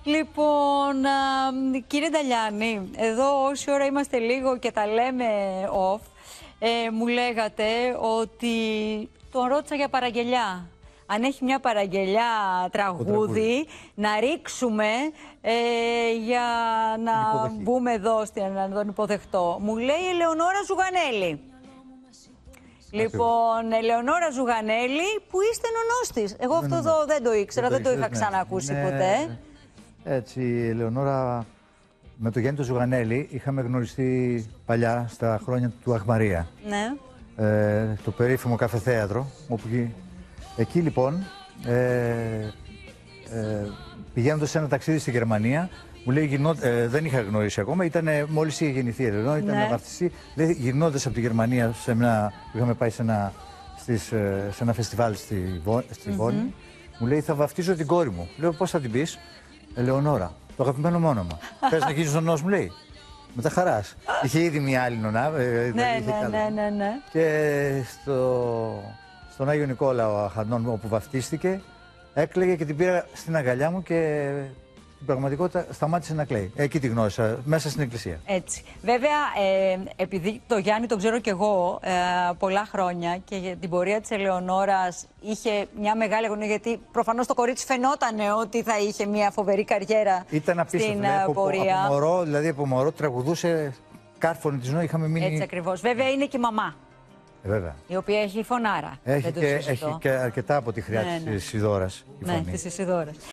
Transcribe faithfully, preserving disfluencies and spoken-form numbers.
Λοιπόν, α, κύριε Νταλιάννη, εδώ όση ώρα είμαστε λίγο και τα λέμε off, ε, μου λέγατε ότι τον ρώτησα για παραγγελιά. Αν έχει μια παραγγελιά τραγούδι, να ρίξουμε ε, για να μπούμε εδώ να τον υποδεχτώ. Μου λέει η Ελεονόρα Ζουγανέλη. Λοιπόν, Ελεονόρα Ζουγανέλη, που είστε νονός της. Εγώ αυτό εδώ δεν το ήξερα, δεν το είχα ξανακούσει ποτέ. Έτσι, η Ελεονόρα με τον Γιάννη τον Ζουγανέλη είχαμε γνωριστεί παλιά στα χρόνια του Αχμαρία. Ναι. Ε, το περίφημο καφεθέατρο, όπου εκεί λοιπόν, ε, ε, πηγαίνοντας σε ένα ταξίδι στη Γερμανία, μου λέει, γυρνώ, ε, δεν είχα γνωρίσει ακόμα, ήταν μόλις είχε γεννηθεί η Ελεονόρα, ήταν ναι. να βαφτιστεί. Λέει, γυρνώντας από τη Γερμανία, σε ένα, είχαμε πάει σε ένα, στις, σε ένα φεστιβάλ στη, στη mm-hmm. Βόνη, μου λέει, θα βαφτίζω την κόρη μου. Λέω, πώς θα την πεις? Ελεονόρα, το αγαπημένο μου όνομα. Θες να γίνεις νονός, μου λέει. Με τα χαράς. Είχε ήδη μια άλλη νονά. Ε, ναι, ναι, ναι, ναι, ναι. Και στο, στον Άγιο Νικόλαο Αχανών, όπου βαφτίστηκε, έκλαιγε και την πήρα στην αγκαλιά μου και στην πραγματικότητα σταμάτησε να κλαίει. Εκεί τη γνώρισα, μέσα στην εκκλησία. Έτσι. Βέβαια, ε, επειδή το Γιάννη τον ξέρω κι εγώ ε, πολλά χρόνια και για την πορεία της Ελεονόρας είχε μια μεγάλη αγωνία, γιατί προφανώς το κορίτσι φαινόταν ότι θα είχε μια φοβερή καριέρα. Ήταν απίστευτο, στην δηλαδή, πορεία. Από μωρό, δηλαδή από μωρό τραγουδούσε κάρφωνη της νόη, είχαμε μείνει... Έτσι ακριβώς. Βέβαια είναι και η μαμά. Ε, βέβαια. Η οποία έχει φωνάρα. Έχει, και, έχει και αρκετά από τη χρειά ναι, της ναι. Ισιδώρας. Ναι, της Ισιδώρας.